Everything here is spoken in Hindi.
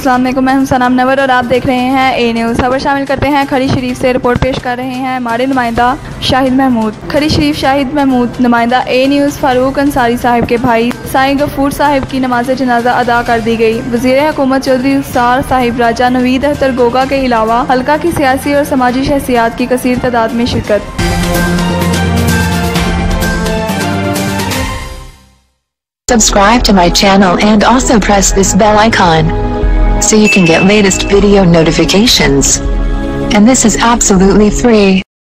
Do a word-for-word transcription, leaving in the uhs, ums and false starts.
अस्सलाम वालेकुम, मैं हूं सनाम नवर और आप देख रहे हैं ए न्यूज़। खबर शामिल करते हैं। खरी शरीफ से रिपोर्ट पेश कर रहे हैं हमारे नुमाइंदा शाहिद महमूद। खरी शरीफ शाहिद महमूद नुमाइंदा ए न्यूज़ फारूक अंसारी साहिब के भाई साईं गफूर साहिब की नमाज जनाजा अदा कर दी गई। वज़ीर हुकूमत चौधरी उसार साहिब राजा नवीद अख्तर गोगा के अलावा हल्का की सियासी और समाजी शख्सियात की कसीर तादाद में शिरकत। Subscribe to my channel and also press this bell icon so you can get latest video notifications. And this is absolutely free.